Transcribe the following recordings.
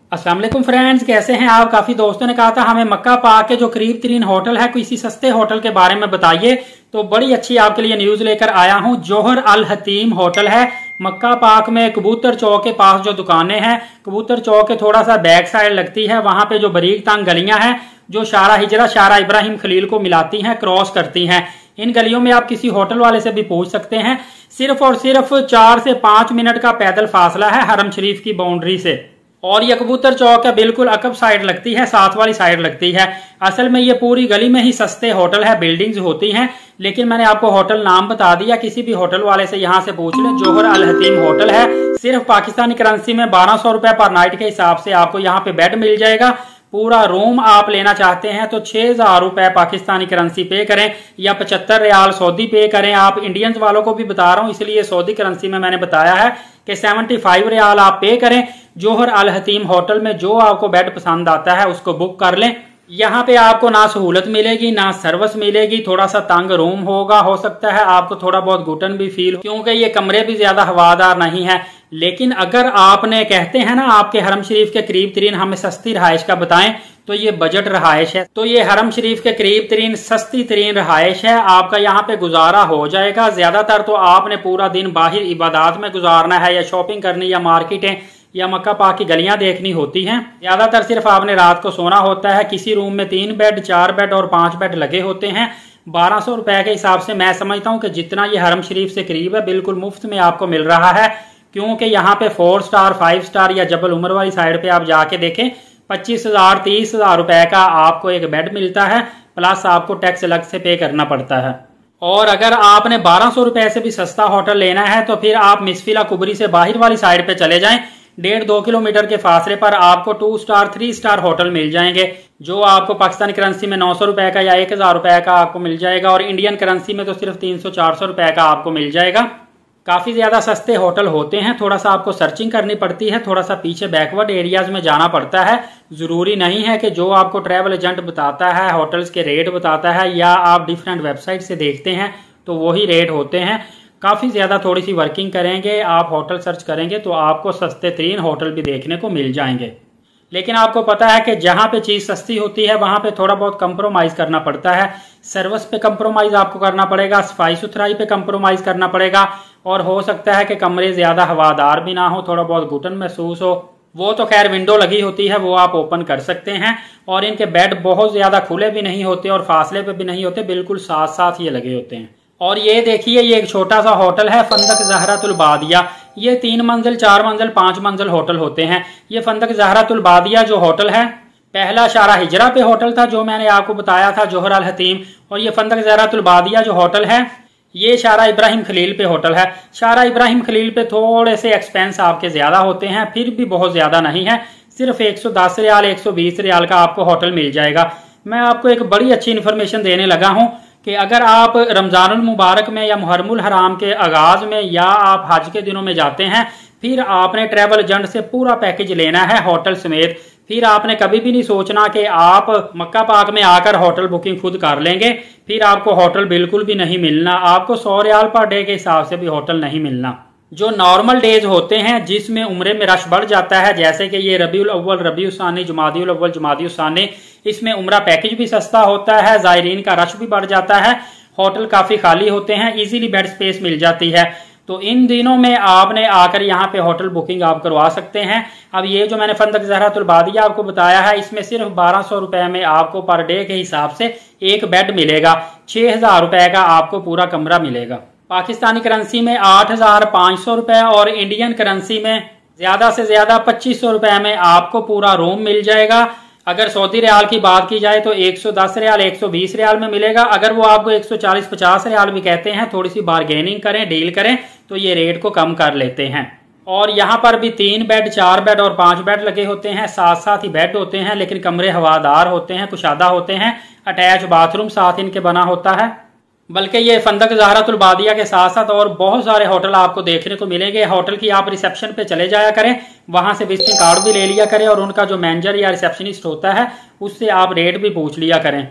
अस्सलाम वालेकुम फ्रेंड्स, कैसे हैं आप। काफी दोस्तों ने कहा था हमें मक्का पाक के जो करीब तरीन होटल है किसी सस्ते होटल के बारे में बताइए। तो बड़ी अच्छी आपके लिए न्यूज लेकर आया हूं। जोहर अल हतीम होटल है मक्का पाक में, कबूतर चौक के पास जो दुकानें हैं, कबूतर चौक के थोड़ा सा बैक साइड लगती है, वहां पे जो बरीक तांग गलियां हैं जो शारा हिजरा शारा इब्राहिम खलील को मिलाती हैं, क्रॉस करती हैं, इन गलियों में आप किसी होटल वाले से भी पूछ सकते हैं। सिर्फ और सिर्फ 4 से 5 मिनट का पैदल फासला है हरम शरीफ की बाउंड्री से। और ये कबूतर चौक है बिल्कुल अकब साइड लगती है, साथ वाली साइड लगती है। असल में ये पूरी गली में ही सस्ते होटल है, बिल्डिंग्स होती हैं, लेकिन मैंने आपको होटल नाम बता दिया। किसी भी होटल वाले से यहाँ से पूछ लें, जोहर अल हतीम होटल है। सिर्फ पाकिस्तानी करेंसी में 1200 रुपए पर नाइट के हिसाब से आपको यहाँ पे बेड मिल जाएगा। पूरा रूम आप लेना चाहते हैं तो 6000 रुपए पाकिस्तानी करेंसी पे करें या 75 रियाल सऊदी पे करें। आप इंडियंस वालों को भी बता रहा हूं, इसलिए सऊदी करेंसी में मैंने बताया है कि 75 रियाल आप पे करें। जोहर अल हतीम होटल में जो आपको बेड पसंद आता है उसको बुक कर लें। यहाँ पे आपको ना सहूलत मिलेगी ना सर्विस मिलेगी, थोड़ा सा तंग रूम होगा, हो सकता है आपको थोड़ा बहुत घुटन भी फील हो, क्योंकि ये कमरे भी ज्यादा हवादार नहीं है। लेकिन अगर आपने कहते हैं ना आपके हरम शरीफ के करीब तरीन हमें सस्ती रहायश का बताएं, तो ये बजट रहायश है। तो ये हरम शरीफ के करीब तरीन सस्ती तरीन रहायश है, आपका यहाँ पे गुजारा हो जाएगा। ज्यादातर तो आपने पूरा दिन बाहर इबादत में गुजारना है, या शॉपिंग करनी, या मार्केटें, या मक्का पाक की गलियां देखनी होती हैं। ज्यादातर सिर्फ आपने रात को सोना होता है। किसी रूम में 3 बेड, 4 बेड और 5 बेड लगे होते हैं। 1200 रुपए के हिसाब से मैं समझता हूं कि जितना ये हरम शरीफ से करीब है बिल्कुल मुफ्त में आपको मिल रहा है, क्योंकि यहाँ पे 4 स्टार 5 स्टार या जबल उमर वाली साइड पे आप जाके देखें 25,000 30,000 रुपए का आपको एक बेड मिलता है, प्लस आपको टैक्स अलग से पे करना पड़ता है। और अगर आपने 1200 रुपए से भी सस्ता होटल लेना है तो फिर आप मिसफिला कुबरी से बाहर वाली साइड पे चले जाएं। 1.5-2 किलोमीटर के फासले पर आपको 2 स्टार 3 स्टार होटल मिल जाएंगे, जो आपको पाकिस्तानी करेंसी में 900 रुपए का या 1000 रुपए का आपको मिल जाएगा, और इंडियन करेंसी में तो सिर्फ 300-400 रुपए का आपको मिल जाएगा। काफी ज्यादा सस्ते होटल होते हैं, थोड़ा सा आपको सर्चिंग करनी पड़ती है, थोड़ा सा पीछे बैकवर्ड एरियाज में जाना पड़ता है। जरूरी नहीं है कि जो आपको ट्रैवल एजेंट बताता है, होटल्स के रेट बताता है, या आप डिफरेंट वेबसाइट से देखते हैं तो वही रेट होते हैं। काफी ज्यादा थोड़ी सी वर्किंग करेंगे, आप होटल सर्च करेंगे तो आपको सस्ते तरीन होटल भी देखने को मिल जाएंगे। लेकिन आपको पता है कि जहां पे चीज सस्ती होती है वहां पे थोड़ा बहुत कंप्रोमाइज करना पड़ता है। सर्विस पे कंप्रोमाइज आपको करना पड़ेगा, सफाई सुथराई पे कंप्रोमाइज करना पड़ेगा, और हो सकता है कि कमरे ज्यादा हवादार भी ना हो, थोड़ा बहुत घुटन महसूस हो। वो तो खैर विंडो लगी होती है, वो आप ओपन कर सकते हैं। और इनके बेड बहुत ज्यादा खुले भी नहीं होते और फासले पे भी नहीं होते, बिल्कुल साथ साथ ये लगे होते हैं। और ये देखिए, ये एक छोटा सा होटल है फंदक ज़हरतुल बादिया। ये 3 मंजिल 4 मंजिल 5 मंजिल होटल होते हैं। ये फंदक ज़हरतुल बादिया जो होटल है, पहला शारा हिजरा पे होटल था जो मैंने आपको बताया था, जोहर अल हतीम। और ये फंदक ज़हरतुल बादिया जो होटल है ये शारा इब्राहिम खलील पे होटल है। शारा इब्राहिम खलील पे थोड़े से एक्सपेंस आपके ज्यादा होते हैं, फिर भी बहुत ज्यादा नहीं है। सिर्फ 110 रियाल 120 रियाल का आपको होटल मिल जाएगा। मैं आपको एक बड़ी अच्छी इन्फॉर्मेशन देने लगा हूं कि अगर आप रमजानुल मुबारक में या मुहर्रमुल हराम के आगाज में या आप हज के दिनों में जाते हैं, फिर आपने ट्रैवल एजेंट से पूरा पैकेज लेना है होटल समेत। फिर आपने कभी भी नहीं सोचना कि आप मक्का पाक में आकर होटल बुकिंग खुद कर लेंगे, फिर आपको होटल बिल्कुल भी नहीं मिलना। आपको 100 रियाल पर डे के हिसाब से भी होटल नहीं मिलना। जो नॉर्मल डेज होते हैं जिसमें उम्रे में रश बढ़ जाता है, जैसे कि ये रबीउल अव्वल रबीउल सानी जुमादियुल अव्वल जुमादियुल सानी, इसमें उम्रा पैकेज भी सस्ता होता है, जायरीन का रश भी बढ़ जाता है, होटल काफी खाली होते हैं, इजीली बेड स्पेस मिल जाती है। तो इन दिनों में आपने आकर यहाँ पे होटल बुकिंग आप करवा सकते हैं। अब ये जो मैंने फंदक ज़हरतुल बादिया आपको बताया है, इसमें सिर्फ 1200 रुपए में आपको पर डे के हिसाब से एक बेड मिलेगा, 6000 रुपए का आपको पूरा कमरा मिलेगा। पाकिस्तानी करेंसी में 8500 रुपए और इंडियन करेंसी में ज्यादा से ज्यादा 2500 रुपए में आपको पूरा रूम मिल जाएगा। अगर सऊदी रियाल की बात की जाए तो 110 रियाल 120 रियाल में मिलेगा। अगर वो आपको 140-50 रियाल भी कहते हैं, थोड़ी सी बार्गेनिंग करें, डील करें, तो ये रेट को कम कर लेते हैं। और यहाँ पर भी 3 बेड 4 बेड और 5 बेड लगे होते हैं, साथ साथ ही बेड होते हैं, लेकिन कमरे हवादार होते हैं, कुशादा होते हैं, अटैच बाथरूम साथ इनके बना होता है। बल्कि ये फंदक ज़हरतुल बादिया के साथ साथ और बहुत सारे होटल आपको देखने को मिलेंगे। होटल की आप रिसेप्शन पे चले जाया करें, वहां से विजिटिंग कार्ड भी ले लिया करें, और उनका जो मैनेजर या रिसेप्शनिस्ट होता है उससे आप रेट भी पूछ लिया करें।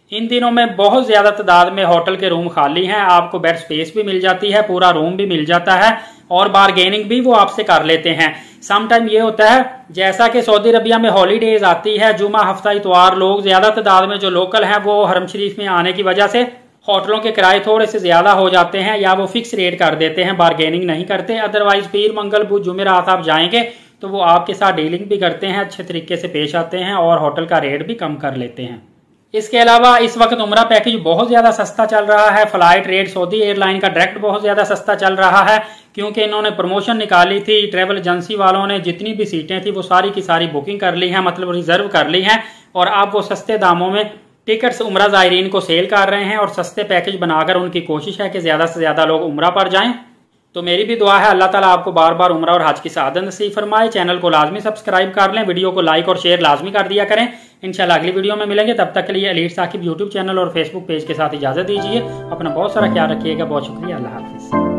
इन दिनों में बहुत ज्यादा तादाद में होटल के रूम खाली हैं, आपको बेड स्पेस भी मिल जाती है, पूरा रूम भी मिल जाता है और बारगेनिंग भी वो आपसे कर लेते हैं। सम टाइम ये होता है जैसा कि सऊदी अरबिया में हॉलीडेज आती है, जुमा हफ्ता इतवार, लोग ज्यादा तादाद में जो लोकल हैं वो हरम शरीफ में आने की वजह से होटलों के किराए थोड़े से ज्यादा हो जाते हैं या वो फिक्स रेट कर देते हैं, बारगेनिंग नहीं करते। अदरवाइज पीर मंगल बुध जुमेरात आप जाएंगे तो वो आपके साथ डीलिंग भी करते हैं, अच्छे तरीके से पेश आते हैं और होटल का रेट भी कम कर लेते हैं। इसके अलावा इस वक्त उम्रा पैकेज बहुत ज्यादा सस्ता चल रहा है। फ्लाइट रेट सऊदी एयरलाइन का डायरेक्ट बहुत ज्यादा सस्ता चल रहा है क्योंकि इन्होंने प्रमोशन निकाली थी। ट्रेवल एजेंसी वालों ने जितनी भी सीटें थी वो सारी की सारी बुकिंग कर ली है, मतलब रिजर्व कर ली है और अब वो सस्ते दामों में टिकट्स उम्रा ज़ायरीन को सेल कर रहे हैं और सस्ते पैकेज बनाकर उनकी कोशिश है कि ज्यादा से ज्यादा लोग उम्रा पर जाएं। तो मेरी भी दुआ है अल्लाह ताला आपको बार बार उम्रा और हज की सआदत नसीब फरमाए। चैनल को लाजमी सब्सक्राइब कर लें, वीडियो को लाइक और शेयर लाजमी कर दिया करें। इंशाल्लाह अगली वीडियो में मिलेंगे, तब तक के लिए एलीट साकिब यूट्यूब चैनल और फेसबुक पेज के साथ इजाजत दीजिए। अपना बहुत सारा ख्याल रखिएगा, बहुत शुक्रिया, अल्लाह हाफिज।